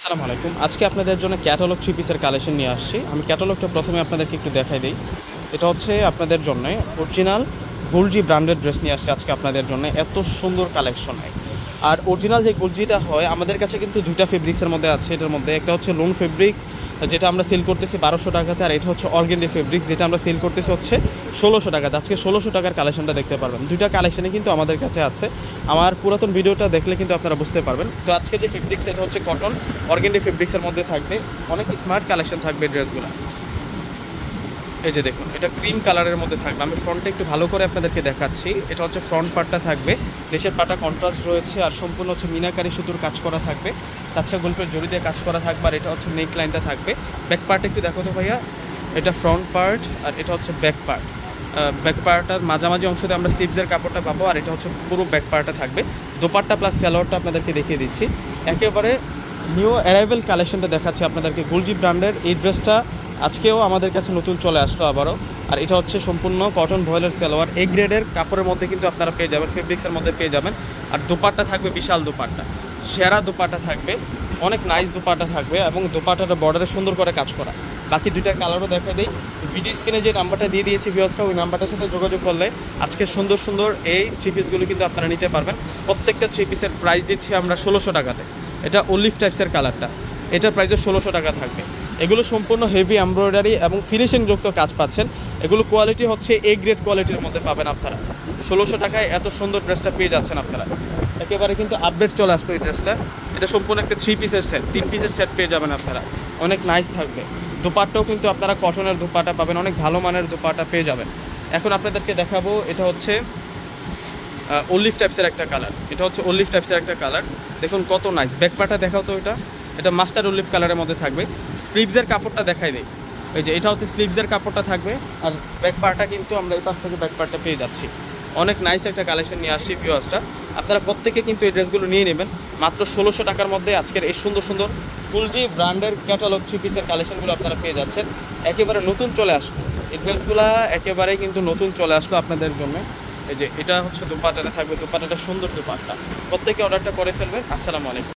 আসসালামু আলাইকুম। আজকে আপনাদের জন্য ক্যাটালগ থ্রি পিসের কালেকশন নিয়ে আসছি। আমি ক্যাটালগটা প্রথমে আপনাদেরকে একটু দেখাই দেই। এটা হচ্ছে আপনাদের জন্য অরিজিনাল গুলজি ব্র্যান্ডেড ড্রেস নিয়ে আসছি আজকে আপনাদের জন্য। এত সুন্দর কালেকশন হয়। আর অরিজিনাল যে গুলজিটা হয় আমাদের কাছে কিন্তু দুইটা ফেব্রিক্সের মধ্যে আছে। এটার মধ্যে একটা হচ্ছে লোন ফেব্রিক্স, যেটা আমরা সেল করতেছি 1200 টাকাতে, আর এটা হচ্ছে অর্গেন্ডি ফেব্রিক্স, যেটা আমরা সেল করতেছি হচ্ছে 1600 টাকাতে। আজকে 1600 টাকার কালেকশনটা দেখতে পারবেন। দুইটা কালেকশনই কিন্তু আমাদের কাছে আছে। আমার পুরাতন ভিডিওটা দেখলে কিন্তু আপনারা বুঝতে পারবেন। তো আজকে যে ফেব্রিক্স এটা হচ্ছে কটন অর্গেন্ডি ফেব্রিক্সের মধ্যে থাকবে। অনেক স্মার্ট কালেকশন থাকবে ড্রেসগুলো। এই যে দেখুন, এটা ক্রিম কালারের মধ্যে থাকবে। আমি ফ্রন্টটা একটু ভালো করে আপনাদেরকে দেখাচ্ছি। এটা হচ্ছে ফ্রন্ট পার্টটা থাকবে, নিচের পার্টটা কন্ট্রাস্ট রয়েছে, আর সম্পূর্ণ হচ্ছে মিনাকারি সুতোর কাজ করা থাকবে, সাচ্চা গল্পের জড়ি দিয়ে কাজ করা থাকবে। আর এটা হচ্ছে নেক লাইনটা থাকবে। ব্যাক পার্ট একটু দেখো তো ভাইয়া, এটা ফ্রন্ট পার্ট আর এটা হচ্ছে ব্যাক পার্ট। ব্যাক পার্টটার মাঝামাঝি অংশতে আমরা স্লিভসের কাপড়টা পাবো, আর এটা হচ্ছে পুরো ব্যাক পার্টটা থাকবে। দোপাট্টা প্লাস সালোয়ারটা আপনাদেরকে দেখিয়ে দিচ্ছি। একেবারে নিউ অ্যারাইভেল কালেকশনটা দেখাচ্ছি আপনাদেরকে। গুলজি ব্র্যান্ডের এই ড্রেসটা আজকেও আমাদের কাছে নতুন চলে আসলো আবারও। আর এটা হচ্ছে সম্পূর্ণ কটন ভয়েলের সালোয়ার, এ গ্রেডের কাপড়ের মধ্যে কিন্তু আপনারা পেয়ে যাবেন, ফেব্রিক্সের মধ্যে পেয়ে যাবেন। আর দোপাট্টা থাকবে বিশাল দোপাট্টা, সেরা দোপাট্টা থাকবে, অনেক নাইস দোপাট্টা থাকবে, এবং দোপাট্টাটা বর্ডারে সুন্দর করে কাজ করা। বাকি দুইটা কালারও দেখা দিই। ভিডিও স্ক্রিনে যে নাম্বারটা দিয়ে দিয়েছি ভিউয়ার্সরা, ওই নাম্বারটার সাথে যোগাযোগ করলে আজকে সুন্দর সুন্দর এই থ্রি পিসগুলো কিন্তু আপনারা নিতে পারবেন। প্রত্যেকটা থ্রি পিসের প্রাইস দিচ্ছি আমরা 1600 টাকাতে। এটা অলিভ টাইপসের কালারটা, এটার প্রাইসও 1600 টাকা থাকবে। এগুলো সম্পূর্ণ হেভি এমব্রয়ডারি এবং ফিনিশিংযুক্ত কাজ পাচ্ছেন। এগুলো কোয়ালিটি হচ্ছে এ গ্রেড কোয়ালিটির মধ্যে পাবেন আপনারা। 1600 টাকায় এত সুন্দর ড্রেসটা পেয়ে যাচ্ছেন আপনারা। একেবারে কিন্তু আপডেট চলে আসতো এই ড্রেসটা। এটা সম্পূর্ণ একটা থ্রি পিসের সেট, 3 পিসের সেট পেয়ে যাবেন আপনারা। অনেক নাইস থাকবে। দোপাট্টাও কিন্তু আপনারা কটনের দোপাট্টা পাবেন, অনেক ভালো মানের দোপাট্টা পেয়ে যাবেন। এখন আপনাদেরকে দেখাবো, এটা হচ্ছে অলিভ টাইপসের একটা কালার। এটা হচ্ছে অলিভ টাইপসের একটা কালার। দেখুন কত নাইস। ব্যাক পার্টটা দেখাও তো। এটা মাস্টার অলিভ কালারের মধ্যে থাকবে। স্লিভসের কাপড়টা দেখাই দেয়। এই যে এটা হচ্ছে স্লিভসের কাপড়টা থাকবে, আর ব্যাক পার্টটা কিন্তু আমরা এই পাশ থেকে ব্যাক পার্টটা পেয়ে যাচ্ছি। অনেক নাইস একটা কালেকশন নিয়ে আসছি ভিউয়ার্সটা। আপনারা প্রত্যেকে কিন্তু এই ড্রেসগুলো নিয়ে নেবেন মাত্র 1600 টাকার মধ্যে। আজকের এই সুন্দর সুন্দর গুলজি ব্র্যান্ডের ক্যাটালগ থ্রি পিসের কালেকশনগুলো আপনারা পেয়ে যাচ্ছেন। একেবারে নতুন চলে আসলো এই ড্রেসগুলো, একেবারেই কিন্তু নতুন চলে আসলো আপনাদের জন্য। এই যে এটা হচ্ছে দোপাট্টাটা থাকবে, দোপাট্টাটা সুন্দর দোপাট্টা। প্রত্যেকে অর্ডারটা করে ফেলবেন। আসসালামু আলাইকুম।